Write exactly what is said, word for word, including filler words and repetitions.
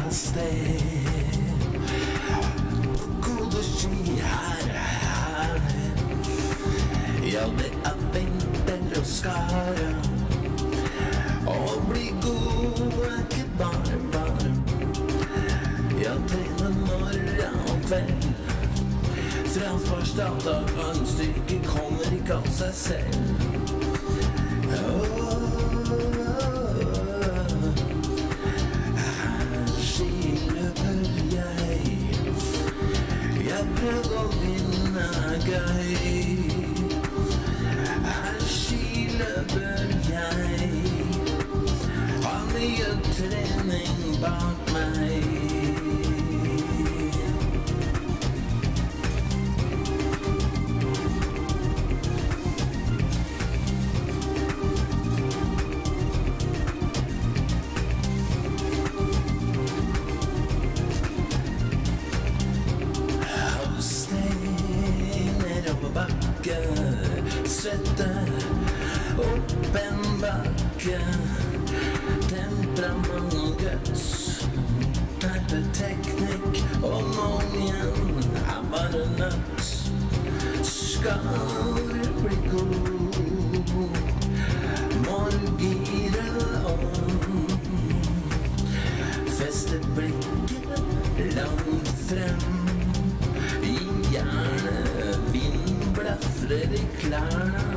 av sted. Gode ski her, her. Ja, det er vinter og skare. Å bli god er ikke bare, bare. Ja, trene morgen og kveld. Transparstad av vannstyrke kommer ikke av seg selv. Her skiløper jeg. Jeg prøver å vinne gøy. Her skiløper jeg. Har mye trening bak meg. Bakke, svette opp en bakke. Temperament og guts, terpeteknikk og mange er bare nødt. Skal du bli god, må du gire om. Feste blikket langt frem, i hjernet vind blafrer i klærne.